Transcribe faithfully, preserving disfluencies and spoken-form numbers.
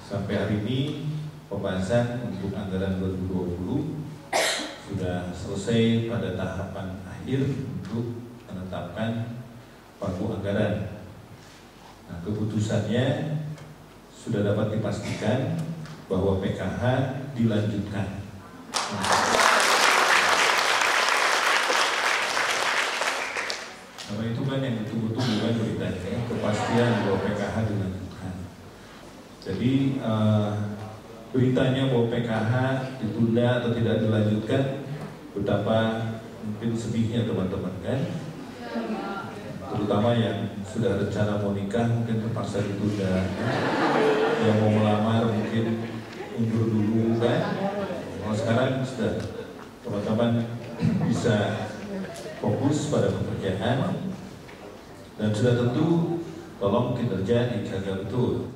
Sampai hari ini pembahasan untuk anggaran dua ribu dua puluh sudah selesai pada tahapan akhir untuk menetapkan pagu anggaran. Nah, keputusannya sudah dapat dipastikan bahwa P K H dilanjutkan. Nah, itu kan yang ditunggu-tunggu kan beritanya, kepastian bahwa P K H dilanjutkan. Jadi uh, beritanya bahwa P K H ditunda atau tidak dilanjutkan, betapa mungkin sedihnya teman-teman kan, terutama yang sudah rencana mau nikah mungkin terpaksa ditunda, yang mau melamar mungkin undur dulu kan. Kalau sekarang sudah teman-teman bisa fokus pada pekerjaan dan sudah tentu tolong kinerja dijaga betul.